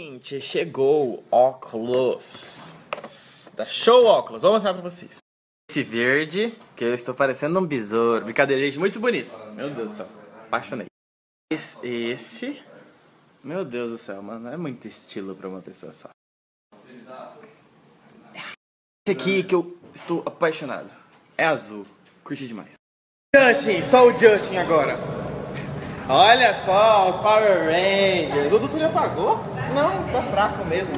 Gente, chegou o óculos da Show Óculos, vou mostrar pra vocês. Esse verde, que eu estou parecendo um besouro. Brincadeira, gente, muito bonito. Meu Deus do céu, apaixonei. Esse, meu Deus do céu, mano, é muito estilo pra uma pessoa só. Esse aqui que eu estou apaixonado, é azul, curti demais. Justin, só o Justin agora. Olha só, os Power Rangers. O Dudu já apagou? Não, tá fraco mesmo.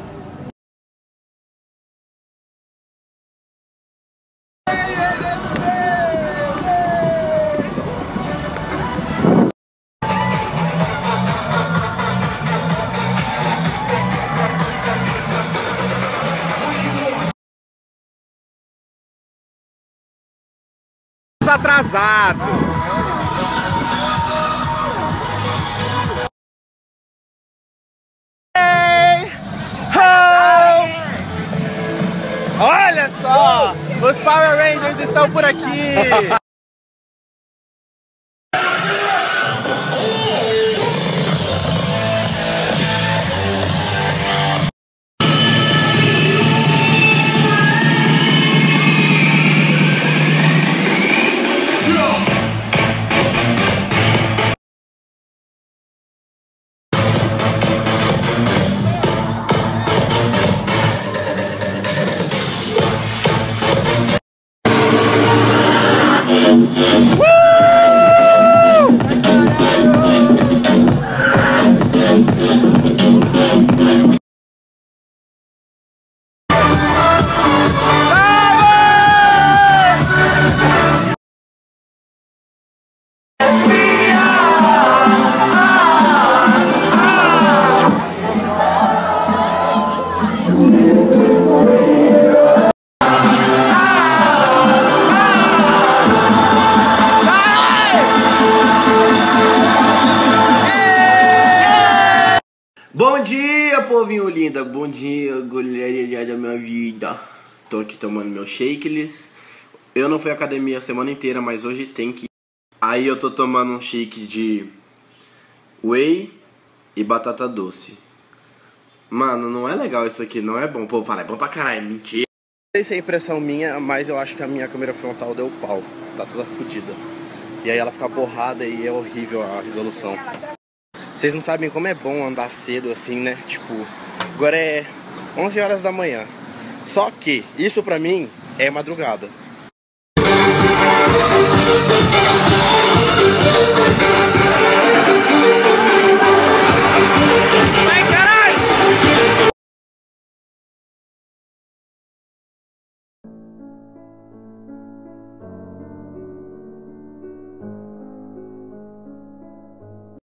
Atrasados. Olha só! Os Power Rangers estão por aqui! Bom dia, povinho linda. Bom dia, galera da minha vida. Tô aqui tomando meu shakeless. Eu não fui à academia a semana inteira, mas hoje tem que. Aí eu tô tomando um shake de whey e batata doce. Mano, não é legal isso aqui, não é bom. O povo fala, é bom pra caralho, mentira. Não sei se é impressão minha, mas eu acho que a minha câmera frontal deu pau. Tá toda fodida. E aí ela fica borrada e é horrível a resolução. Vocês não sabem como é bom andar cedo assim, né? Tipo, agora é 11 horas da manhã. Só que isso pra mim é madrugada.